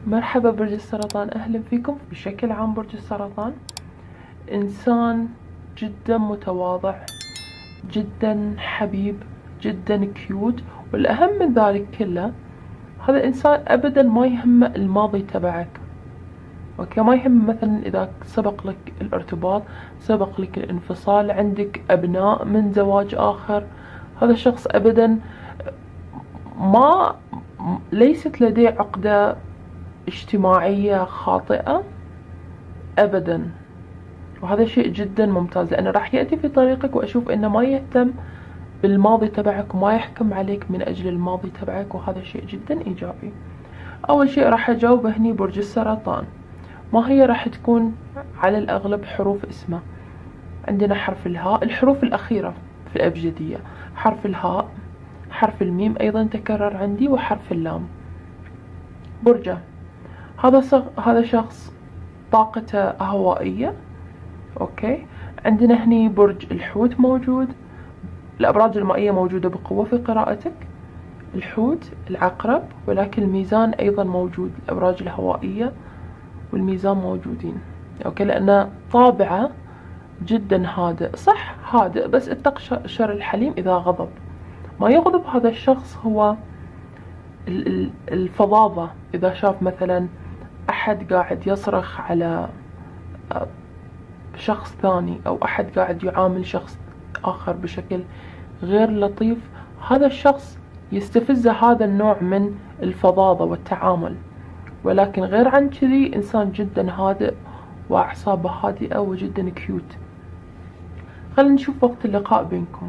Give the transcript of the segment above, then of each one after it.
مرحبا برج السرطان، أهلا فيكم. بشكل عام برج السرطان إنسان جدا متواضع، جدا حبيب، جدا كيوت، والأهم من ذلك كله هذا الإنسان أبدا ما يهمه الماضي تبعك. اوكي، ما يهم مثلا إذا سبق لك الارتباط، سبق لك الانفصال، عندك أبناء من زواج آخر، هذا الشخص أبدا ما ليست لديه عقدة اجتماعية خاطئة أبدا، وهذا شيء جدا ممتاز لأنه راح يأتي في طريقك، وأشوف إنه ما يهتم بالماضي تبعك وما يحكم عليك من أجل الماضي تبعك، وهذا شيء جدا إيجابي. أول شيء راح أجاوب هني برج السرطان، ما هي راح تكون على الأغلب حروف اسمه. عندنا حرف الهاء، الحروف الأخيرة في الأبجدية، حرف الهاء، حرف الميم أيضا تكرر عندي، وحرف اللام. برجه هذا شخص طاقته هوائية. اوكي، عندنا هني برج الحوت موجود، الأبراج المائية موجودة بقوة في قراءتك، الحوت، العقرب، ولكن الميزان أيضا موجود، الأبراج الهوائية والميزان موجودين. اوكي، لأن طابعه جدا هادئ، صح هادئ بس اتق شر الحليم إذا غضب. ما يغضب هذا الشخص هو الفظاظة، إذا شاف مثلا أحد قاعد يصرخ على شخص ثاني، أو أحد قاعد يعامل شخص آخر بشكل غير لطيف، هذا الشخص يستفز هذا النوع من الفظاظة والتعامل. ولكن غير عن كذي إنسان جدا هادئ وأعصابه هادئة وجدا كيوت. خلينا نشوف وقت اللقاء بينكم.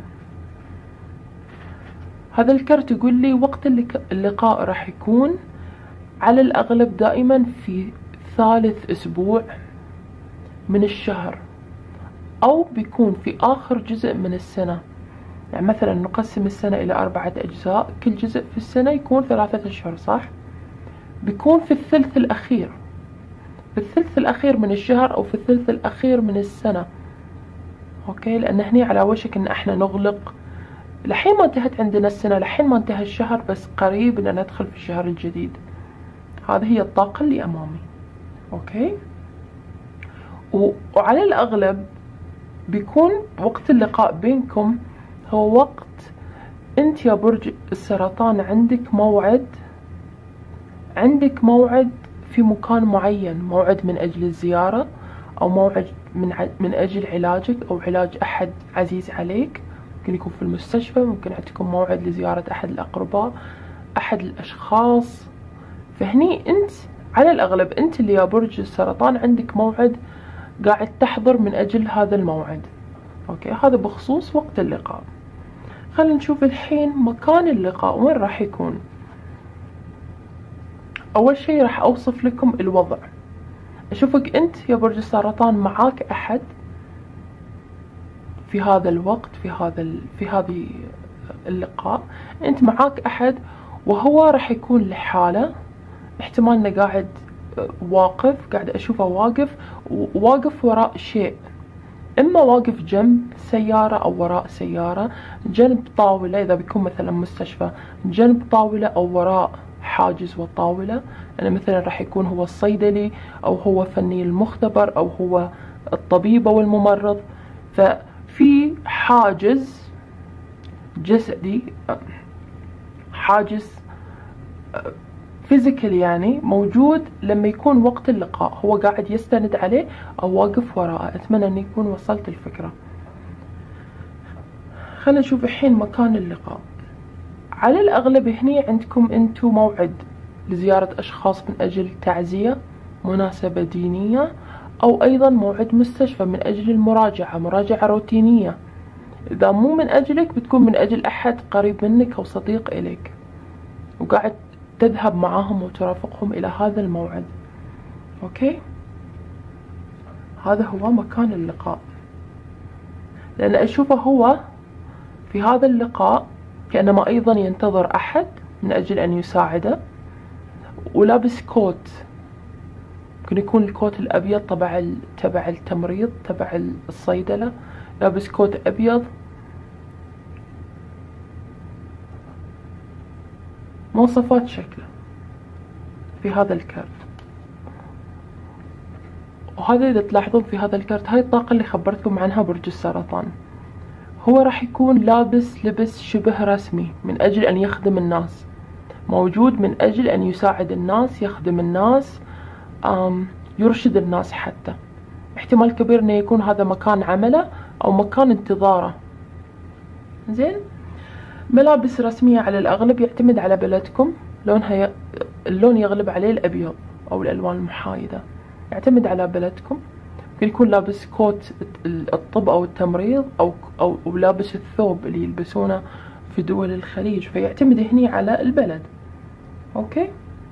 هذا الكرت يقول لي وقت اللقاء راح يكون على الأغلب دائما في ثالث أسبوع من الشهر، أو بيكون في آخر جزء من السنة. يعني مثلا نقسم السنة إلى 4 أجزاء، كل جزء في السنة يكون 3 أشهر، صح؟ بيكون في الثلث الأخير، في الثلث الأخير من الشهر، أو في الثلث الأخير من السنة. أوكي، لأن هني على وشك إن إحنا نغلق، لحين ما انتهت عندنا السنة، لحين ما انتهى الشهر، بس قريب إن ندخل في الشهر الجديد. هذه هي الطاقة اللي أمامي. أوكي، وعلى الأغلب بيكون وقت اللقاء بينكم هو وقت انت يا برج السرطان عندك موعد في مكان معين، موعد من أجل الزيارة، أو موعد من أجل علاجك أو علاج أحد عزيز عليك. ممكن يكون في المستشفى، ممكن عندكم موعد لزيارة أحد الأقرباء، أحد الأشخاص. فهني أنت على الأغلب أنت اللي يا برج السرطان عندك موعد قاعد تحضر من أجل هذا الموعد. أوكي، هذا بخصوص وقت اللقاء. خلينا نشوف الحين مكان اللقاء وين راح يكون. أول شيء راح أوصف لكم الوضع. أشوفك أنت يا برج السرطان معاك أحد في هذا الوقت، في هذه اللقاء، أنت معاك أحد وهو راح يكون لحاله. احتمال إنه قاعد قاعد أشوفه واقف وراء شيء، إما واقف جنب سيارة أو وراء سيارة، جنب طاولة إذا بيكون مثلا مستشفى، جنب طاولة أو وراء حاجز وطاولة. أنا مثلا راح يكون هو الصيدلي، أو هو فني المختبر، أو هو الطبيب أو الممرض. ففي حاجز جسدي، حاجز فيزيكال يعني موجود لما يكون وقت اللقاء، هو قاعد يستند عليه أو واقف وراءه. أتمنى أن يكون وصلت الفكرة. خلينا نشوف الحين مكان اللقاء. على الأغلب هني عندكم أنتو موعد لزيارة أشخاص من أجل تعزية، مناسبة دينية، أو أيضا موعد مستشفى من أجل مراجعة روتينية. إذا مو من أجلك بتكون من أجل أحد قريب منك أو صديق إليك، وقاعد تذهب معاهم وترافقهم إلى هذا الموعد. أوكي، هذا هو مكان اللقاء. لأن أشوفه هو في هذا اللقاء كأنما أيضا ينتظر أحد من أجل أن يساعده، ولابس كوت، ممكن يكون الكوت الأبيض تبع التمريض، تبع الصيدلة، لابس كوت أبيض. مواصفات شكله في هذا الكارت. وهذا إذا تلاحظون في هذا الكارت، هاي الطاقة اللي خبرتكم عنها برج السرطان. هو راح يكون لابس لبس شبه رسمي من أجل أن يخدم الناس، موجود من أجل أن يساعد الناس، يخدم الناس، يرشد الناس. حتى احتمال كبير أنه يكون هذا مكان عمله أو مكان انتظاره. زين، ملابس رسمية على الأغلب، يعتمد على بلدكم. اللون يغلب عليه الأبيض أو الألوان المحايدة، يعتمد على بلدكم. ممكن يكون لابس كوت الطب أو التمريض، أو لابس الثوب اللي يلبسونه في دول الخليج، فيعتمد هني على البلد. أوكي،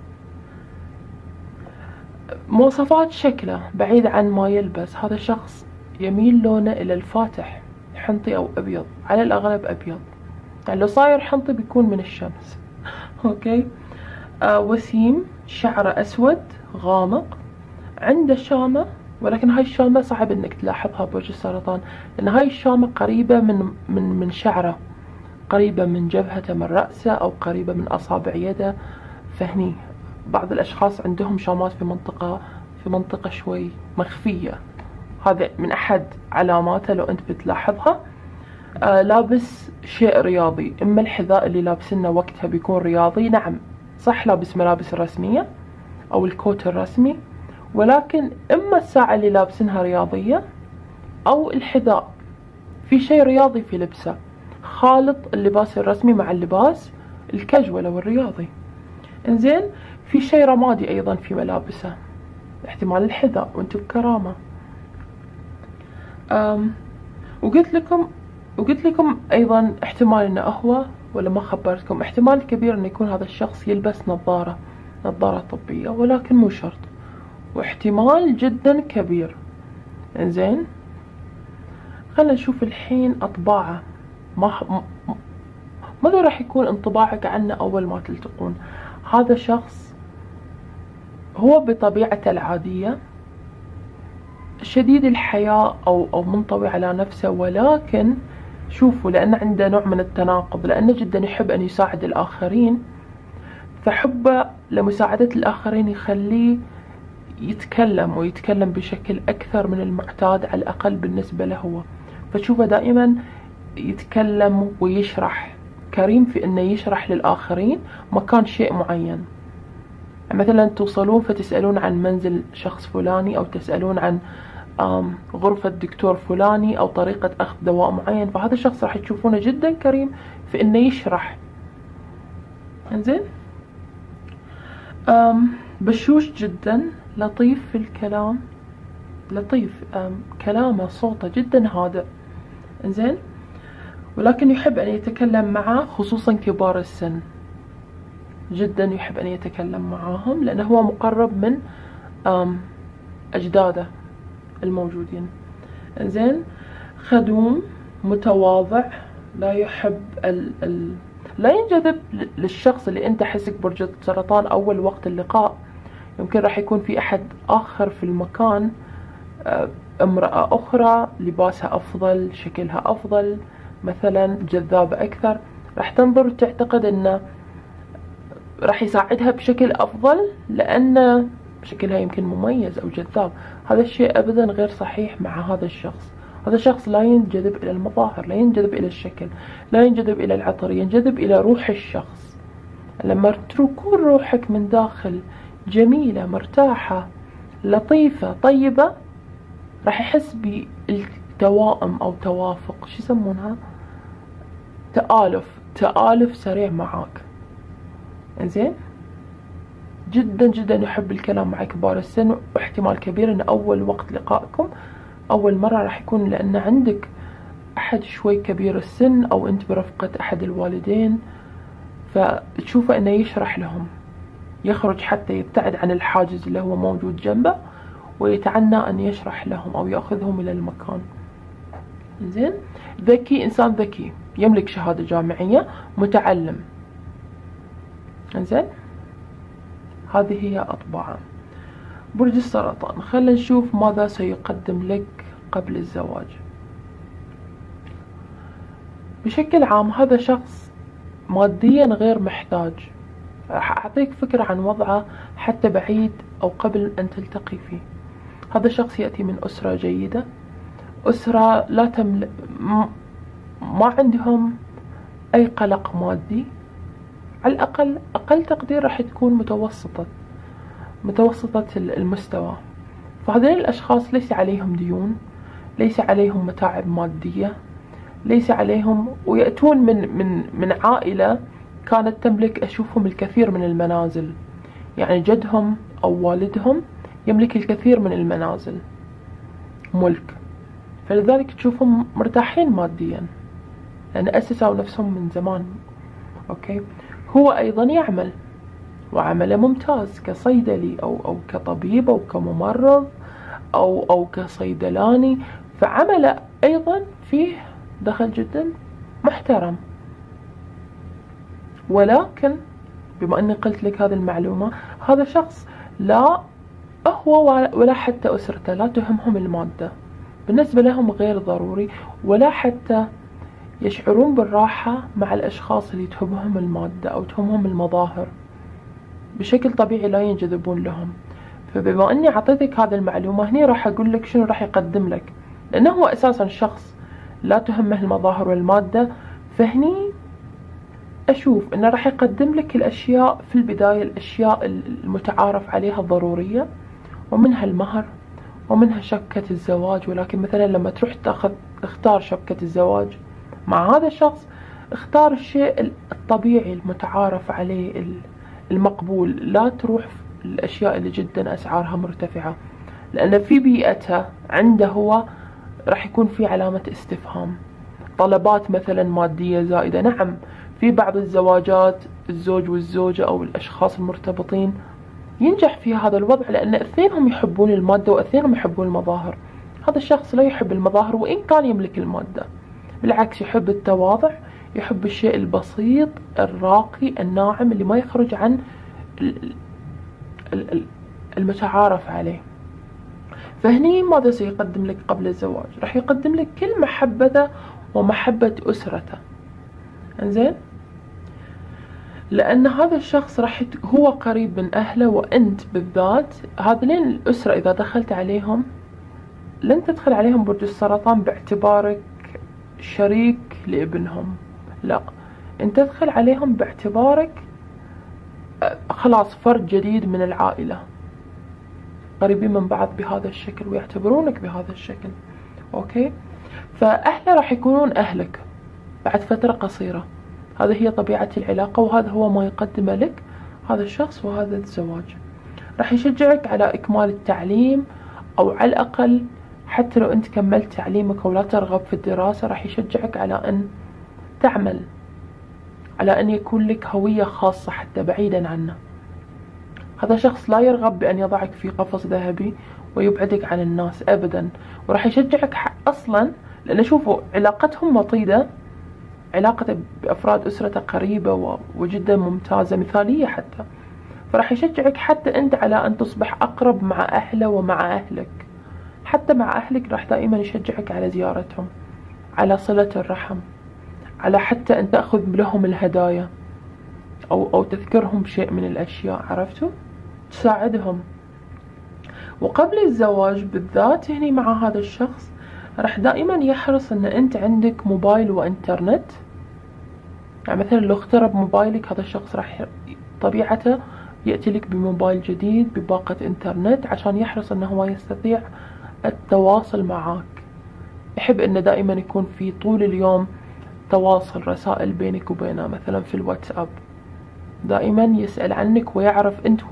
مواصفات شكله بعيد عن ما يلبس. هذا شخص يميل لونه إلى الفاتح، حنطي أو أبيض، على الأغلب أبيض، يعني لو صاير حنطي بيكون من الشمس. أوكي، وسيم، شعره أسود غامق، عنده شامة، ولكن هاي الشامة صعب انك تلاحظها برج السرطان، لان هاي الشامة قريبة من شعره، قريبة من جبهته، من رأسه، او قريبة من اصابع يده. فهني بعض الاشخاص عندهم شامات في منطقة شوي مخفية، هذا من احد علاماته لو انت بتلاحظها. لابس شيء رياضي، اما الحذاء اللي لابسنه وقتها بيكون رياضي، نعم صح، لابس ملابس رسمية او الكوت الرسمي، ولكن اما الساعة اللي لابسنها رياضية او الحذاء في شيء رياضي في لبسه، خالط اللباس الرسمي مع اللباس الكاجوال او الرياضي. انزين، في شيء رمادي ايضا في ملابسه، احتمال الحذاء وانتم بكرامة. وقلت لكم ايضا احتمال انه هو، ولا ما خبرتكم، احتمال كبير انه يكون هذا الشخص يلبس نظارة طبية، ولكن مو شرط، واحتمال جدا كبير. انزين، خلنا نشوف الحين اطباعه. ماذا راح يكون انطباعك عنه اول ما تلتقون؟ هذا شخص هو بطبيعته العادية شديد الحياء او منطوي على نفسه، ولكن شوفوا، لأنه عنده نوع من التناقض، لأنه جدا يحب أن يساعد الآخرين، فحبه لمساعدة الآخرين يخليه يتكلم بشكل أكثر من المعتاد، على الأقل بالنسبة له هو. فتشوفه دائما يتكلم ويشرح، كريم في أنه يشرح للآخرين مكان شيء معين. مثلا توصلون فتسألون عن منزل شخص فلاني، أو تسألون عن غرفة دكتور فلاني، أو طريقة أخذ دواء معين، فهذا الشخص راح تشوفونه جدا كريم في أنه يشرح. انزين، بشوش جدا، لطيف في الكلام، لطيف، كلامه صوته جدا هادئ. انزين، ولكن يحب أن يتكلم معه خصوصا كبار السن، جدا يحب أن يتكلم معاهم، لأنه هو مقرب من أجداده الموجودين. انزين، خدوم، متواضع، لا يحب لا ينجذب للشخص اللي انت حسك برج السرطان اول وقت اللقاء. يمكن راح يكون في احد اخر في المكان، امرأة اخرى لباسها افضل، شكلها افضل، مثلا جذابة اكثر، راح تنظر وتعتقد انه راح يساعدها بشكل افضل لان شكلها يمكن مميز او جذاب. هذا الشيء ابدا غير صحيح مع هذا الشخص. هذا الشخص لا ينجذب الى المظاهر، لا ينجذب الى الشكل، لا ينجذب الى العطر، ينجذب الى روح الشخص. لما تكون روحك من داخل جميلة، مرتاحة، لطيفة، طيبة، راح يحس بالتوائم او توافق، شو يسمونها، تآلف سريع معاك. انزين، جدا جدا يحب الكلام مع كبار السن، واحتمال كبير ان اول وقت لقائكم اول مرة راح يكون لان عندك احد شوي كبير السن، او انت برفقة احد الوالدين، فتشوفه انه يشرح لهم، يخرج حتى يبتعد عن الحاجز اللي هو موجود جنبه، ويتعنى ان يشرح لهم او ياخذهم الى المكان. زين، ذكي، انسان ذكي، يملك شهادة جامعية، متعلم. زين، هذه هي أطباعه. برج السرطان، خلينا نشوف ماذا سيقدم لك قبل الزواج. بشكل عام هذا شخص ماديا غير محتاج. راح أعطيك فكرة عن وضعه حتى بعيد أو قبل أن تلتقي فيه. هذا الشخص يأتي من أسرة جيدة، أسرة لا تملك، ما عندهم أي قلق مادي، على الأقل أقل تقدير راح تكون متوسطة المستوى. فهذين الأشخاص ليس عليهم ديون، ليس عليهم متاعب مادية، ليس عليهم، ويأتون من عائلة كانت تملك أشوفهم الكثير من المنازل، يعني جدهم أو والدهم يملك الكثير من المنازل ملك، فلذلك تشوفهم مرتاحين ماديا لأن أسسوا نفسهم من زمان. أوكي، هو أيضا يعمل وعمله ممتاز كصيدلي أو كطبيب أو كممرض أو كصيدلاني، فعمله أيضا فيه دخل جدا محترم. ولكن بما أني قلت لك هذه المعلومة، هذا شخص لا هو ولا حتى أسرته لا تهمهم المادة، بالنسبة لهم غير ضروري، ولا حتى يشعرون بالراحة مع الأشخاص اللي تهمهم المادة أو تهمهم المظاهر، بشكل طبيعي لا ينجذبون لهم. فبما أني أعطيتك هذه المعلومة هني راح أقول لك شنو راح يقدم لك، لأنه هو أساسا شخص لا تهمه المظاهر والمادة، فهني أشوف أنه راح يقدم لك الأشياء في البداية، الأشياء المتعارف عليها الضرورية، ومنها المهر ومنها شبكة الزواج. ولكن مثلا لما تروح اختار شبكة الزواج مع هذا الشخص، اختار الشيء الطبيعي المتعارف عليه المقبول، لا تروح في الأشياء اللي جدا أسعارها مرتفعة، لأن في بيئته عنده هو راح يكون في علامة استفهام، طلبات مثلا مادية زائدة. نعم، في بعض الزواجات الزوج والزوجة أو الأشخاص المرتبطين ينجح في هذا الوضع، لأن اثنينهم يحبون المادة واثنينهم يحبون المظاهر. هذا الشخص لا يحب المظاهر وإن كان يملك المادة، بالعكس يحب التواضع، يحب الشيء البسيط الراقي الناعم اللي ما يخرج عن المتعارف عليه. فهني ماذا سيقدم لك قبل الزواج؟ راح يقدم لك كل محبته ومحبة أسرته. انزين، لأن هذا الشخص هو قريب من أهله، وأنت بالذات هذين الأسرة إذا دخلت عليهم لن تدخل عليهم برج السرطان باعتبارك شريك لابنهم، لا، أنت تدخل عليهم باعتبارك خلاص فرد جديد من العائلة، قريبين من بعض بهذا الشكل ويعتبرونك بهذا الشكل. أوكي، فأهله راح يكونون أهلك بعد فترة قصيرة. هذه هي طبيعة العلاقة، وهذا هو ما يقدمه لك هذا الشخص. وهذا الزواج راح يشجعك على إكمال التعليم، أو على الأقل حتى لو أنت كملت تعليمك ولا ترغب في الدراسة، راح يشجعك على أن تعمل، على أن يكون لك هوية خاصة حتى بعيدا عنه. هذا شخص لا يرغب بأن يضعك في قفص ذهبي ويبعدك عن الناس أبدا، وراح يشجعك أصلا، لأن شوفوا علاقتهم وطيدة، علاقته بأفراد أسرته قريبة وجدا ممتازة مثالية حتى، فراح يشجعك حتى أنت على أن تصبح أقرب مع أهله ومع أهلك. حتى مع أهلك راح دائما يشجعك على زيارتهم، على صلة الرحم، على حتى أن تأخذ لهم الهدايا أو تذكرهم شيء من الأشياء، عرفتوا؟ تساعدهم. وقبل الزواج بالذات هني مع هذا الشخص راح دائما يحرص أن أنت عندك موبايل وإنترنت. يعني مثلا لو اخترب موبايلك، هذا الشخص راح طبيعته يأتي لك بموبايل جديد بباقة إنترنت، عشان يحرص أنه هو يستطيع التواصل معك. يحب أنه دائما يكون في طول اليوم تواصل، رسائل بينك وبينه، مثلا في الواتساب دائما يسأل عنك ويعرف أنت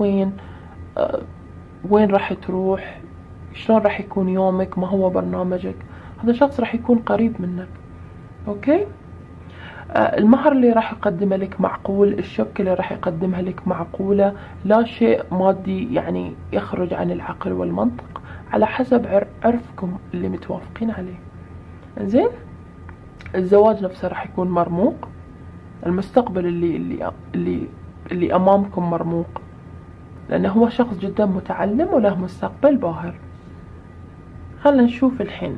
وين راح تروح، شلون راح يكون يومك، ما هو برنامجك. هذا شخص راح يكون قريب منك. أوكي، المهر اللي راح يقدمه لك معقول، الشبكة اللي راح يقدمها لك معقولة، لا شيء مادي يعني يخرج عن العقل والمنطق، على حسب عرفكم اللي متوافقين عليه. إنزين، الزواج نفسه راح يكون مرموق، المستقبل اللي أمامكم مرموق، لأنه هو شخص جدا متعلم وله مستقبل باهر. خلنا نشوف الحين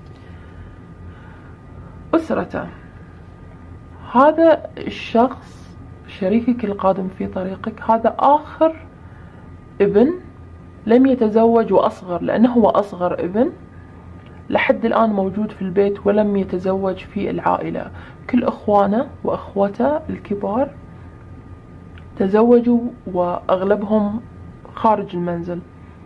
أسرته. هذا الشخص شريكك القادم في طريقك، هذا آخر ابن لم يتزوج وأصغر، لأنه هو أصغر ابن لحد الآن موجود في البيت ولم يتزوج في العائلة. كل إخوانه وأخوته الكبار تزوجوا وأغلبهم خارج المنزل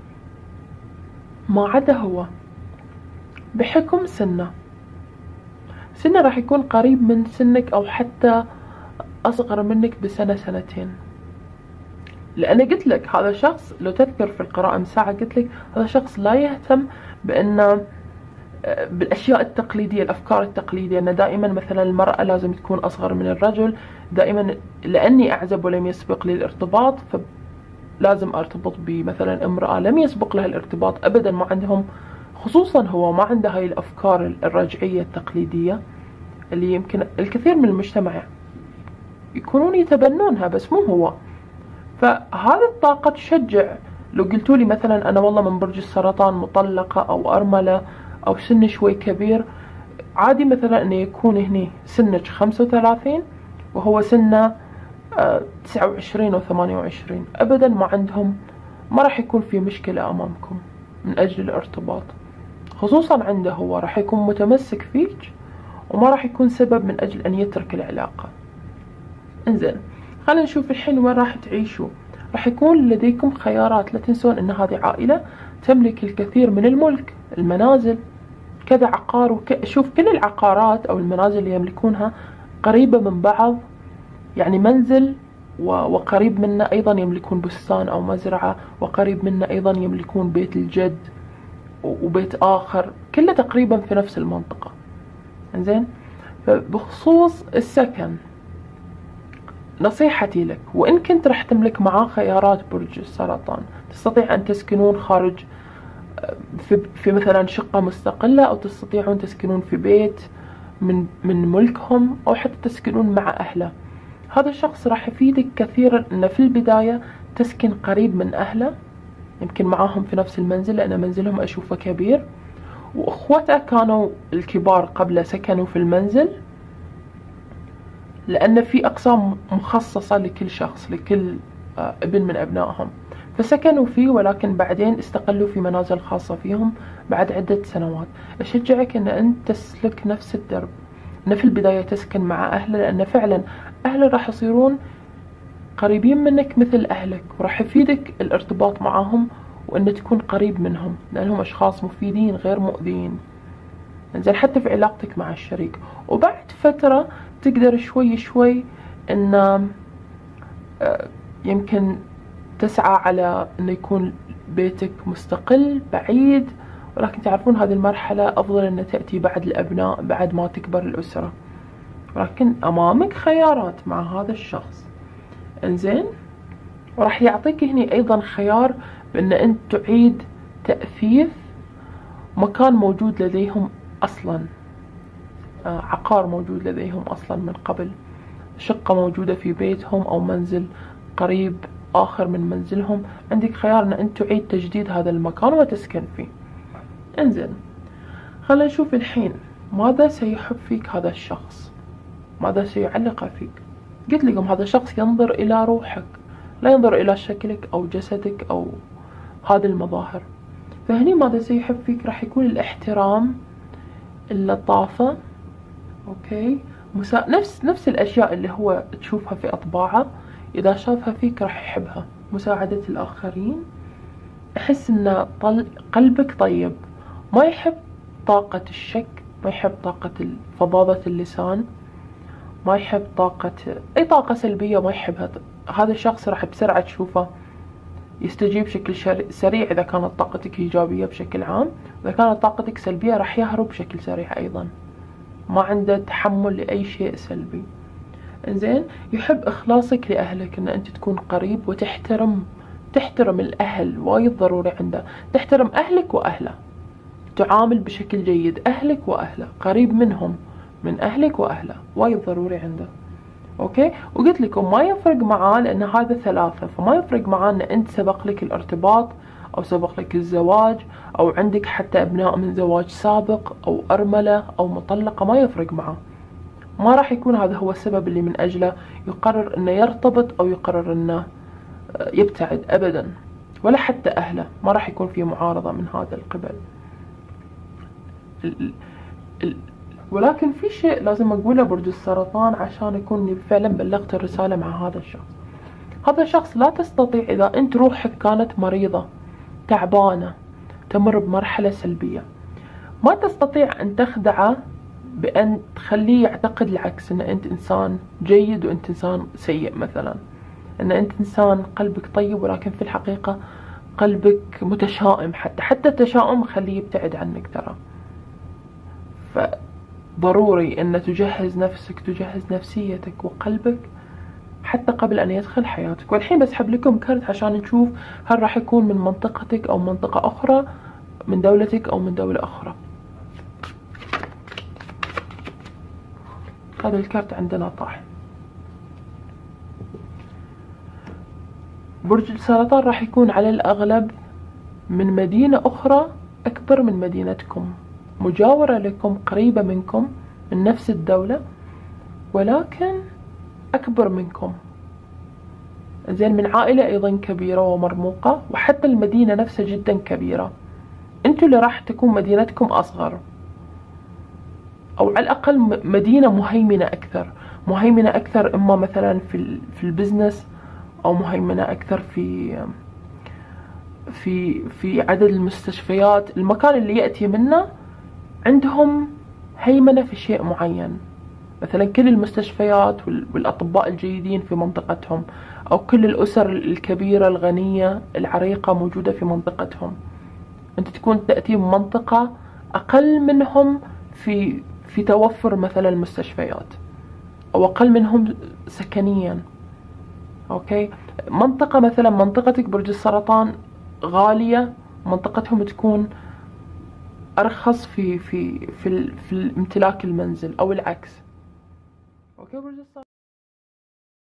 ما عدا هو. بحكم سنه راح يكون قريب من سنك أو حتى أصغر منك بسنة سنتين. لأن قلت لك هذا شخص، لو تذكر في القراءة من ساعة قلت لك هذا شخص لا يهتم بالأشياء التقليدية، الأفكار التقليدية، أن دائما مثلا المرأة لازم تكون أصغر من الرجل، دائما لأني أعزب ولم يسبق لي الارتباط فلازم أرتبط بمثلا امرأة لم يسبق لها الارتباط أبدا. ما عندهم، خصوصا هو ما عنده هاي الأفكار الرجعية التقليدية اللي يمكن الكثير من المجتمع يكونون يتبنونها، بس مو هو. فهذه الطاقة تشجع. لو قلتوا لي مثلا أنا والله من برج السرطان، مطلقة أو أرملة أو سن شوي كبير، عادي مثلا أنه يكون هني سنك 35 وهو سنه 29 أو 28، أبدا ما عندهم، ما راح يكون في مشكلة أمامكم من أجل الارتباط. خصوصا عنده هو راح يكون متمسك فيك وما راح يكون سبب من أجل أن يترك العلاقة. انزين، خلينا نشوف الحين وين راح تعيشوا. راح يكون لديكم خيارات. لا تنسون أن هذه عائلة تملك الكثير من الملك، المنازل، كذا عقار شوف كل العقارات أو المنازل اللي يملكونها قريبة من بعض، يعني منزل وقريب منه أيضا يملكون بستان أو مزرعة، وقريب منه أيضا يملكون بيت الجد وبيت آخر، كله تقريبا في نفس المنطقة. إنزين، فبخصوص السكن نصيحتي لك، وإن كنت راح تملك معاه خيارات برج السرطان، تستطيع أن تسكنون خارج في مثلا شقة مستقلة، أو تستطيعون تسكنون في بيت من ملكهم، أو حتى تسكنون مع أهله. هذا الشخص راح يفيدك كثيرا أنه في البداية تسكن قريب من أهله، يمكن معاهم في نفس المنزل لأن منزلهم أشوفه كبير، وأخوته كانوا الكبار قبل سكنوا في المنزل، لأن في أقسام مخصصة لكل شخص، لكل ابن من أبنائهم، فسكنوا فيه، ولكن بعدين استقلوا في منازل خاصة فيهم بعد عدة سنوات. أشجعك أن أنت تسلك نفس الدرب، أن في البداية تسكن مع أهله، لأن فعلا أهله راح يصيرون قريبين منك مثل أهلك، وراح يفيدك الارتباط معهم وأن تكون قريب منهم، لأنهم أشخاص مفيدين غير مؤذيين. إنزين، حتى في علاقتك مع الشريك. وبعد فترة تقدر شوي شوي أن يمكن تسعى على أن يكون بيتك مستقل بعيد، ولكن تعرفون هذه المرحلة أفضل أن تأتي بعد الأبناء، بعد ما تكبر الأسرة، ولكن أمامك خيارات مع هذا الشخص. إنزين، وراح يعطيك هنا أيضا خيار بأن أنت تعيد تأثيث مكان موجود لديهم أصلا، عقار موجود لديهم أصلا من قبل، شقة موجودة في بيتهم أو منزل قريب آخر من منزلهم. عندك خيار أن أنت تعيد تجديد هذا المكان وتسكن فيه. انزين، خلينا نشوف الحين ماذا سيحب فيك هذا الشخص، ماذا سيعلق فيك. قلت لكم هذا الشخص ينظر إلى روحك، لا ينظر إلى شكلك أو جسدك أو هذه المظاهر. فهني ماذا سيحب فيك راح يكون الاحترام، اللطافة، أوكي، نفس الأشياء اللي هو تشوفها في أطباعه، إذا شافها فيك راح يحبها. مساعدة الآخرين، أحس أن قلبك طيب، ما يحب طاقة الشك، ما يحب طاقة فظاظة اللسان، ما يحب أي طاقة سلبية ما يحبها. هذا الشخص راح بسرعة تشوفه يستجيب بشكل سريع إذا كانت طاقتك إيجابية بشكل عام، إذا كانت طاقتك سلبية راح يهرب بشكل سريع أيضا، ما عنده تحمل لأي شيء سلبي. إنزين، يحب إخلاصك لأهلك، أن أنت تكون قريب وتحترم الأهل، وايد ضروري عنده تحترم أهلك وأهله، تعامل بشكل جيد أهلك وأهله، قريب منهم، من أهلك وأهله، وايد ضروري عنده. أوكي، وقلت لكم ما يفرق معاه لأن هذا ثلاثة، فما يفرق معاه أن أنت سبق لك الارتباط أو سبق لك الزواج أو عندك حتى أبناء من زواج سابق أو أرملة أو مطلقة، ما يفرق معاه. ما راح يكون هذا هو السبب اللي من أجله يقرر أنه يرتبط أو يقرر أنه يبتعد أبدا. ولا حتى أهله، ما راح يكون في معارضة من هذا القبل. ولكن في شيء لازم أقوله برج السرطان عشان يكون فعلا بلغت الرسالة مع هذا الشخص. هذا الشخص لا تستطيع، إذا أنت روحك كانت مريضة تعبانة تمر بمرحلة سلبية، ما تستطيع أن تخدعه بأن تخليه يعتقد العكس، أن أنت إنسان جيد وأنت إنسان سيء مثلا، أن أنت إنسان قلبك طيب ولكن في الحقيقة قلبك متشائم. حتى التشاؤم خليه يبتعد عنك ترى. فضروري أن تجهز نفسك، تجهز نفسيتك وقلبك حتى قبل أن يدخل حياتك. والحين بسحب لكم كرت عشان نشوف هل راح يكون من منطقتك أو منطقة أخرى، من دولتك أو من دولة أخرى. هذا الكرت عندنا طاح. برج السرطان راح يكون على الأغلب من مدينة أخرى أكبر من مدينتكم، مجاورة لكم، قريبة منكم، من نفس الدولة ولكن أكبر منكم. زين، من عائلة أيضا كبيرة ومرموقة، وحتى المدينة نفسها جدا كبيرة. أنتوا اللي راح تكون مدينتكم أصغر، أو على الأقل مدينة مهيمنة أكثر، مهيمنة أكثر إما مثلا في البزنس، أو مهيمنة أكثر في عدد المستشفيات. المكان اللي يأتي منه عندهم هيمنة في شيء معين، مثلا كل المستشفيات والأطباء الجيدين في منطقتهم، أو كل الأسر الكبيرة الغنية العريقة موجودة في منطقتهم. أنت تكون تأتي من منطقة أقل منهم في توفر مثلا المستشفيات، أو أقل منهم سكنيا. أوكي، منطقة مثلا منطقتك برج السرطان غالية، منطقتهم تكون أرخص في امتلاك المنزل، أو العكس. أوكي برج السرطان.